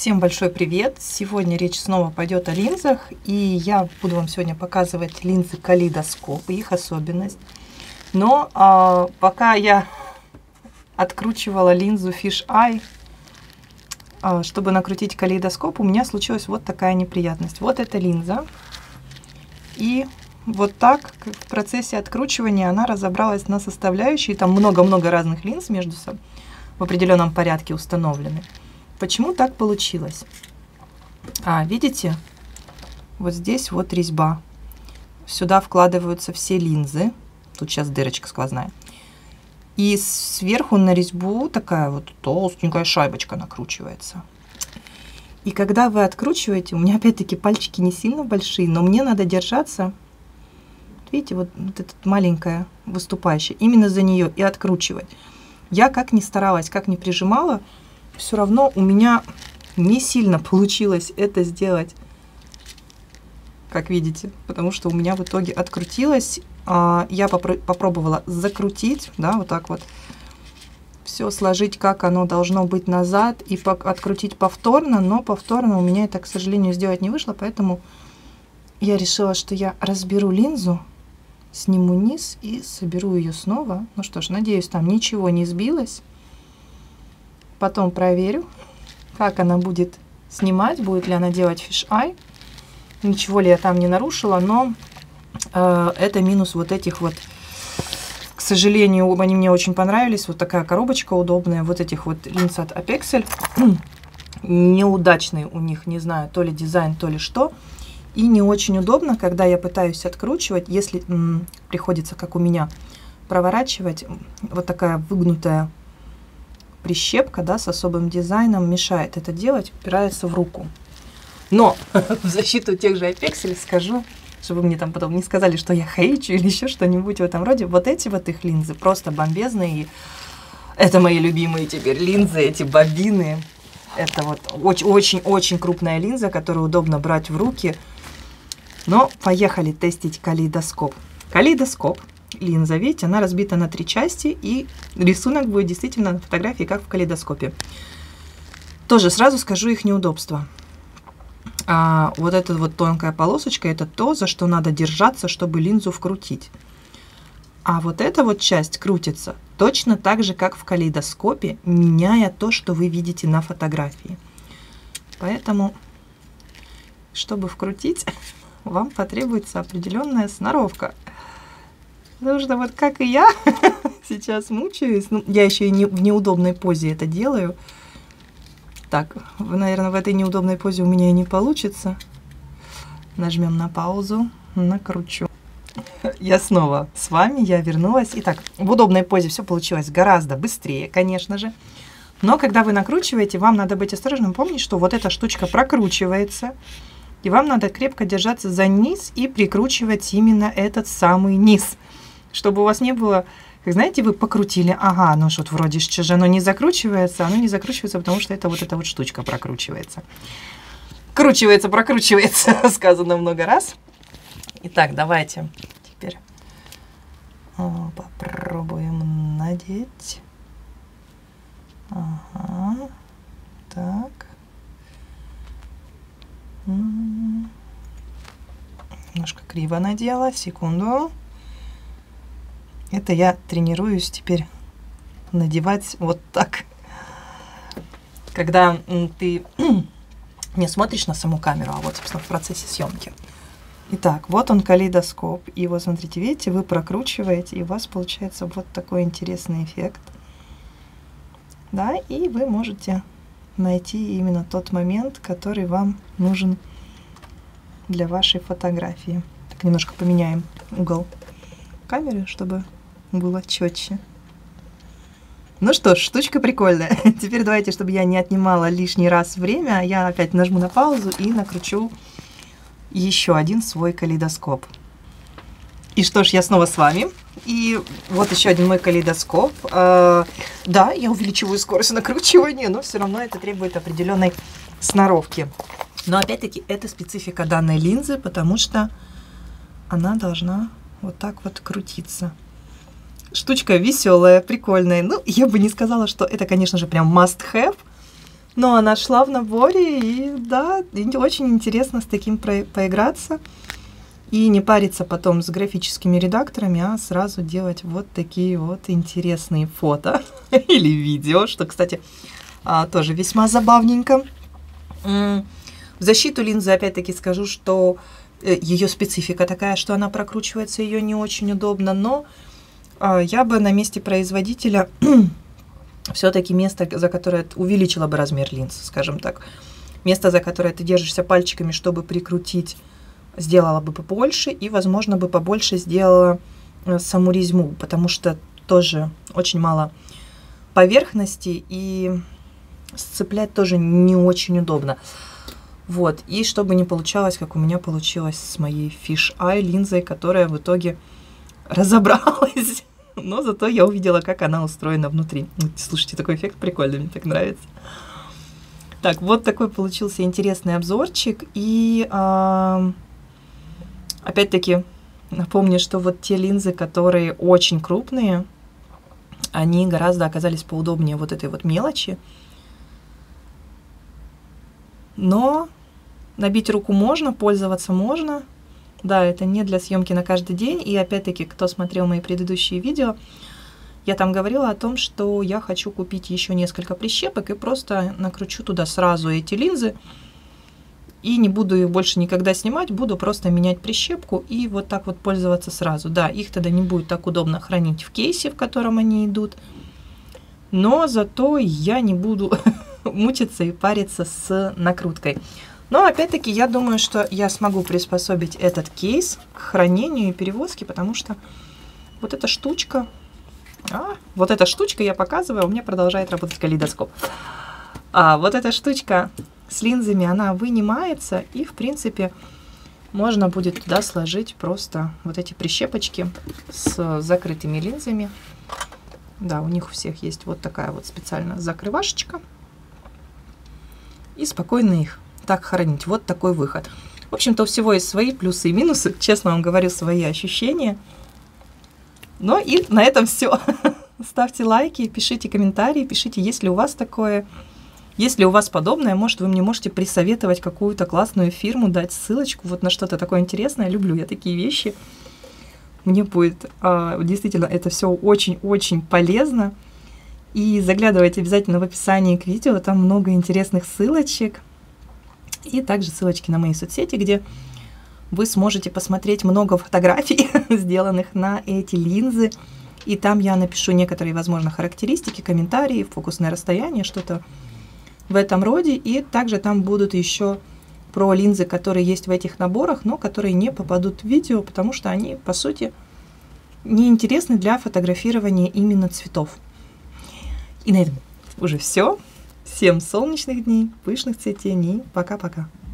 Всем большой привет! Сегодня речь снова пойдет о линзах, и я буду вам сегодня показывать линзы калейдоскоп и их особенность. Но пока я откручивала линзу Fish Eye, чтобы накрутить калейдоскоп, у меня случилась вот такая неприятность. Вот эта линза, и вот так в процессе откручивания она разобралась на составляющие. Там много-много разных линз между собой в определенном порядке установлены. Почему так получилось? Видите, вот здесь вот резьба. Сюда вкладываются все линзы. Тут сейчас дырочка сквозная. И сверху на резьбу такая вот толстенькая шайбочка накручивается. И когда вы откручиваете, у меня опять-таки пальчики не сильно большие, но мне надо держаться. Видите, вот эта маленькая выступающая, именно за нее и откручивать. Я как ни старалась, как ни прижимала, все равно у меня не сильно получилось это сделать, как видите, потому что у меня в итоге открутилось. Я попробовала закрутить, да, вот так вот, все сложить, как оно должно быть назад, и открутить повторно, но повторно у меня это, к сожалению, сделать не вышло, поэтому я решила, что я разберу линзу, сниму низ и соберу ее снова. Ну что ж, надеюсь, там ничего не сбилось. Потом проверю, как она будет снимать, будет ли она делать Fish Eye. Ничего ли я там не нарушила, но это минус вот этих вот. К сожалению, они мне очень понравились. Вот такая коробочка удобная. Вот этих вот линз от Apexel. Неудачный у них, не знаю, то ли дизайн, то ли что. И не очень удобно, когда я пытаюсь откручивать, если приходится, как у меня, проворачивать. Вот такая выгнутая прищепка, да, с особым дизайном мешает это делать, упирается в руку. Но в защиту тех же Apexel скажу, чтобы мне там потом не сказали, что я хейчу или еще что-нибудь в этом роде. Вот эти вот их линзы просто бомбезные. Это мои любимые теперь линзы, эти бобины. Это вот очень-очень крупная линза, которую удобно брать в руки. Но поехали тестить калейдоскоп. Калейдоскоп. Линза, видите, она разбита на 3 части, и рисунок будет действительно на фотографии, как в калейдоскопе. Тоже сразу скажу их неудобства. Вот эта вот тонкая полосочка, это то, за что надо держаться, чтобы линзу вкрутить. А вот эта вот часть крутится точно так же, как в калейдоскопе, меняя то, что вы видите на фотографии. Поэтому, чтобы вкрутить, вам потребуется определенная сноровка. Потому что вот как и я сейчас мучаюсь, ну, я еще и в неудобной позе это делаю. Так, наверное, в этой неудобной позе у меня и не получится. Нажмем на паузу, накручу. Я снова с вами, я вернулась. Итак, в удобной позе все получилось гораздо быстрее, конечно же. Но когда вы накручиваете, вам надо быть осторожным. Помните, что вот эта штучка прокручивается. И вам надо крепко держаться за низ и прикручивать именно этот самый низ. Чтобы у вас не было, как знаете, вы покрутили, ну что-то вроде же оно не закручивается, оно не закручивается, потому что это вот эта вот штучка прокручивается. Кручивается, прокручивается, сказано много раз. Итак, давайте теперь попробуем надеть. Так. Немножко криво надела, секунду. Это я тренируюсь теперь надевать вот так. Когда ты не смотришь на саму камеру, а вот, собственно, в процессе съемки. Итак, вот он калейдоскоп. И вот, смотрите, видите, вы прокручиваете, и у вас получается вот такой интересный эффект. Да, и вы можете найти именно тот момент, который вам нужен для вашей фотографии. Так, немножко поменяем угол камеры, чтобы было четче. Ну что ж, штучка прикольная. Теперь давайте, чтобы я не отнимала лишний раз время, я опять нажму на паузу и накручу еще один свой калейдоскоп. И что ж, я снова с вами. И вот еще один мой калейдоскоп. Да, я увеличиваю скорость накручивания, но все равно это требует определенной сноровки. Но опять-таки это специфика данной линзы, потому что она должна вот так вот крутиться. Штучка веселая, прикольная. Ну, я бы не сказала, что это, конечно же, прям must have, Но она шла в наборе, и да, и очень интересно с таким поиграться. И не париться потом с графическими редакторами, а сразу делать вот такие вот интересные фото или видео, что, кстати, тоже весьма забавненько. В защиту линзы опять-таки скажу, что ее специфика такая, что она прокручивается, ее не очень удобно, но я бы на месте производителя все-таки место, за которое увеличила бы размер линз, скажем так. Место, за которое ты держишься пальчиками, чтобы прикрутить, сделала бы побольше, и, возможно, бы побольше сделала саму резьбу, потому что тоже очень мало поверхности, и сцеплять тоже не очень удобно. Вот, и чтобы не получалось, как у меня получилось с моей Fish Eye линзой, которая в итоге разобралась. Но зато я увидела, как она устроена внутри. Слушайте, такой эффект прикольный, мне так нравится. Так, вот такой получился интересный обзорчик. И опять-таки напомню, что вот те линзы, которые очень крупные, они гораздо оказались поудобнее вот этой вот мелочи. Но набить руку можно, пользоваться можно. Да, это не для съемки на каждый день. И опять-таки, кто смотрел мои предыдущие видео, я там говорила о том, что я хочу купить еще несколько прищепок и просто накручу туда сразу эти линзы. И не буду их больше никогда снимать, буду просто менять прищепку и вот так вот пользоваться сразу. Да, их тогда не будет так удобно хранить в кейсе, в котором они идут. Но зато я не буду мучиться и париться с накруткой. Но опять-таки я думаю, что я смогу приспособить этот кейс к хранению и перевозке, потому что вот эта штучка, я показываю, у меня продолжает работать калейдоскоп. Вот эта штучка с линзами, она вынимается, и в принципе можно будет туда сложить просто вот эти прищепочки с закрытыми линзами. Да, у них у всех есть вот такая вот специальная закрывашечка. И спокойно их так хранить. Вот такой выход. В общем-то, у всего есть свои плюсы и минусы. Честно вам говорю, свои ощущения. Ну и на этом все. Ставьте лайки, пишите комментарии, пишите, есть ли у вас такое, есть ли у вас подобное. Может, вы мне можете присоветовать какую-то классную фирму, дать ссылочку вот на что-то такое интересное. Люблю я такие вещи. Мне будет действительно это все очень-очень полезно. И заглядывайте обязательно в описании к видео, там много интересных ссылочек. И также ссылочки на мои соцсети, где вы сможете посмотреть много фотографий, сделанных на эти линзы. И там я напишу некоторые, возможно, характеристики, комментарии, фокусное расстояние, что-то в этом роде. И также там будут еще про линзы, которые есть в этих наборах, но которые не попадут в видео, потому что они, по сути, неинтересны для фотографирования именно цветов. И на этом уже все. Всем солнечных дней, пышных цветений. Пока-пока.